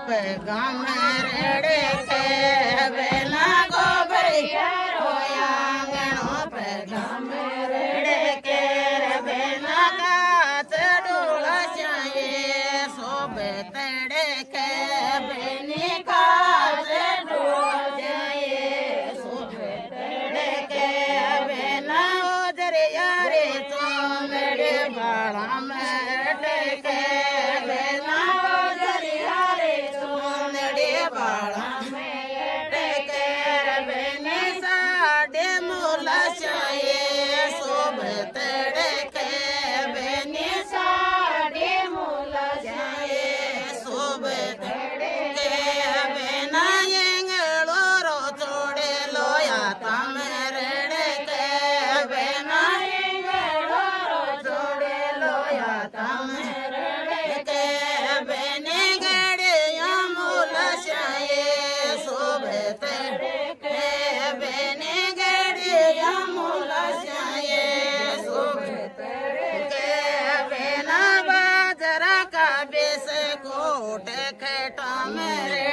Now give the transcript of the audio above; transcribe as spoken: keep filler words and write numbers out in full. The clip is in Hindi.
पैगाम रेड़े के बेना गोबरिया रोया गणो पैगाम रेड़े के बेना कात डोला चाहिए सोबे तेड़े के बेनी कात डोला चाहिए सोबे तेड़े के बेना दरिया रे तो मेरे बाड़ा में टेके बेना दरिया रे तो मेरे बाड़ा में टेके बेने साडे मोला चाहिए सोबे तेड़े के बेने साडे मोला चाहिए सोबे तेड़े के बेना येंगलो रो तोड़े लोया तमरेड़े के बेना येंगलो रो तोड़े लोया तमरेड़े के बेने गड़े मोला चाहिए सोबे तेड़े के बेने गड़े मोला चाहिए सोबे तेड़े के बेना बाजरा का बेस कोट खेटा मेरे